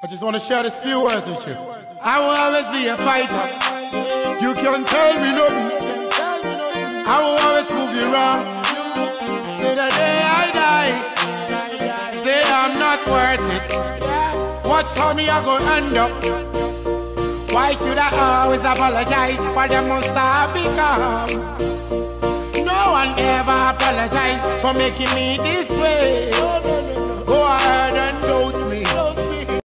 I just want to share this few words with you. I will always be a fighter. You can't tell me nothing. I will always prove you wrong. Say the day I die, say I'm not worth it. Watch how me I go end up. Why should I always apologize for the monster I become? No one ever apologize for making me this way.